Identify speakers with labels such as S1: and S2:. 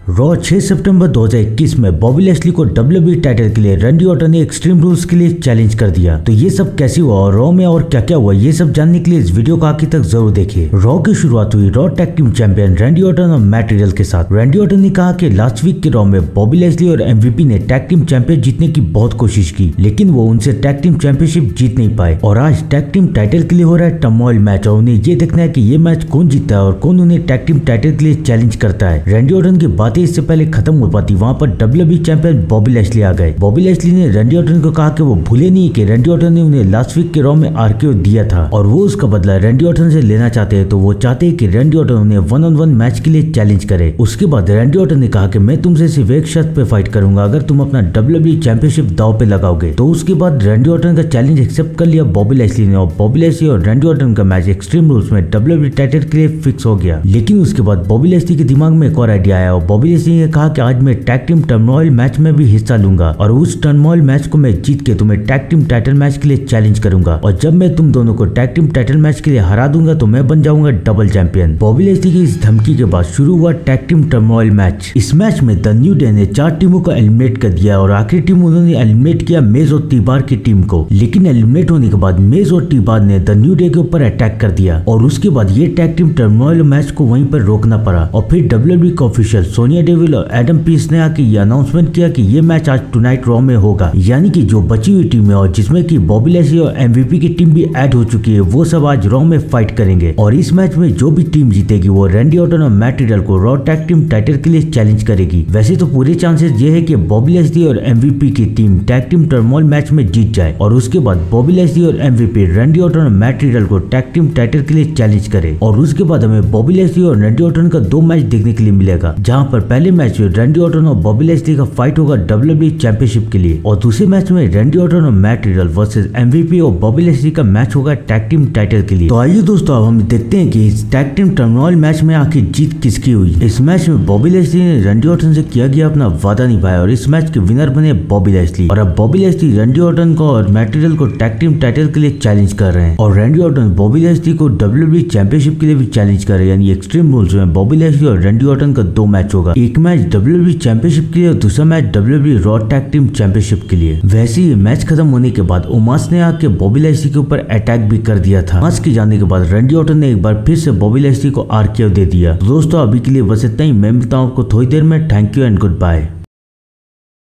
S1: Raw 6 सितंबर 2021 में Bobby Lashley को WWE टाइटल के लिए रैंडी ऑर्टन ने एक्सट्रीम रूल्स के लिए चैलेंज कर दिया। तो ये सब कैसे हुआ और रॉ में और क्या क्या हुआ, ये सब जानने के लिए इस वीडियो को आखिर तक जरूर देखिए। रॉ की शुरुआत हुई Raw tag team champion Randy Orton और मैट रिडल के साथ। रैंडी ऑर्टन ने कहा कि लास्ट वीक के रॉ में बॉबी लैशली और MVP ने टैग टीम चैंपियन जीतने की बहुत कोशिश की, लेकिन वो उनसे टैग टीम चैंपियनशिप जीत नहीं पाए। और आज टैग टीम टाइटल के लिए हो रहा है टर्मोइल मैच और उन्हें ये देखना है कि ये मैच कौन जीतता है और कौन उन्हें टैग टीम टाइटल के लिए चैलेंज करता है। रैंडी ऑर्टन की बातें इससे पहले खत्म हो पाती, वहाँ पर WWE चैंपियन बॉबी लैशली आ गए। बॉबी लैशली ने रैंडी ऑर्टन को कहा कि वो भूले नहीं कि रैंडी ऑर्टन ने उन्हें लास्ट वीक के रॉ में RKO दिया था और वो उसका बदला रैंडी ऑर्टन से लेना चाहते हैं। तो वो चाहते हैं कि रैंडी ऑर्टन उन्हें 1-on-1 मैच के लिए चैलेंज करे। उसके बाद रैंडी ऑर्टन ने कहा कि मैं तुमसे सिर्फ एक शर्त पे फाइट करूंगा, अगर तुम अपना WWE चैंपियनशिप दांव पे लगाओगे। तो उसके बाद रैंडी ऑर्टन का चैलेंज एक्सेप्ट कर लिया बॉबी लैशली ने और बॉबी लैशली और रैंडी ऑर्टन का मैच एक्सट्रीम रूल्स में WWE टाइटल के लिए फिक्स हो गया। लेकिन उसके बाद बॉबी लैशली के दिमाग में एक और आइडिया आया और बॉबी लैशली ने कहा कि आज मैं टैग टीम टर्मोइल मैच में भी हिस्सा लूंगा और उस टर्मोइल मैच को मैं जीत के तुम्हें टैग टीम टाइटल मैच के लिए चैलेंज करूंगा और जब मैं तुम दोनों को टैग टीम टाइटल मैच के लिए हरा दूंगा तो मैं बन जाऊंगा डबल चैंपियन। बॉबी लैशली की इस धमकी के बाद शुरू हुआ टैग टीम टर्मोइल मैच। इस मैच में द न्यू डे ने 4 टीमों को एलिमिनेट कर दिया और आखिरी टीम उन्होंने एलिमिनेट किया मेज और टी-बार की टीम को। लेकिन एलिमिनेट होने के बाद मेज और टी-बार ने द न्यू डे के ऊपर अटैक कर दिया और उसके बाद ये टैग टीम टर्मोइल मैच को वहीं पर रोकना पड़ा। और फिर WWE के ऑफिशियल सोनिया डेविल और एडम पीस ने आके ये अनाउंसमेंट किया कि ये मैच आज टुनाइट रॉ में होगा, यानी कि जो बची हुई टीम है और जिसमें कि बॉबी लैशली और MVP की टीम भी ऐड हो चुकी है, वो सब आज रॉ में फाइट करेंगे और इस मैच में जो भी टीम जीतेगी वो रैंडी ऑर्टन और मैट रिडल को रॉ टैग टीम टाइटल के लिए चैलेंज करेगी। वैसे तो पूरे चांसेस ये है कि बॉबी लैशली और MVP की team tag team turmoil match में जीत जाए और उसके बाद बॉबी लैशली और MVP रैंडी ऑर्टन और मैट रिडल को टैग टीम टाइटल के लिए चैलेंज करे। और उसके बाद हमें बॉबी लैशली और रैंडी ऑर्टन का 2 मैच देखने के लिए मिलेगा, जहां पर पहले मैच में रैंडी ऑर्टन और बॉबी लैशली का फाइट होगा WWE चैंपियनशिप के लिए और दूसरे मैच में रैंडी ऑर्टन और मैट रिडल वर्सेस MVP और बॉबी लैशली का मैच होगा टैग टीम टाइटल के लिए। तो आइए दोस्तों अब हम देखते हैं कि इस टैग टीम टर्मोइल मैच में आखिर जीत किसकी हुई। इस मैच में बॉबी लैशली ने रैंडी ऑर्टन से किया गया अपना वादा निभाया और इस मैच के विनर बने बॉबी लैशली। और अब बॉबी लैशली रैंडी ऑर्टन को और मैट रिडल को टैग टीम टाइटल के लिए चैलेंज कर रहे हैं और रैंडी ऑर्टन बॉबी लैशली को WWE चैंपियनशिप के लिए भी चैलेंज कर रहे हैं। यानी एक्सट्रीम रूल्स में बॉबी लैशली और रैंडी ऑर्टन का 2 मैच होगा, एक मैच WWE चैंपियनशिप के लिए और दूसरा match WWE Raw tag team championship के लिए। वैसे ही मैच खत्म होने के बाद ओमास ने आके बॉबी लैशली के ऊपर अटैक भी कर दिया था। ओमास के जाने के बाद रैंडी ऑर्टन ने एक बार फिर से बॉबी लैशली को RKO दे दिया। दोस्तों अभी के लिए बस इतना ही, मैं मिलता हूँ आपको थोड़ी देर में। Thank you and good bye.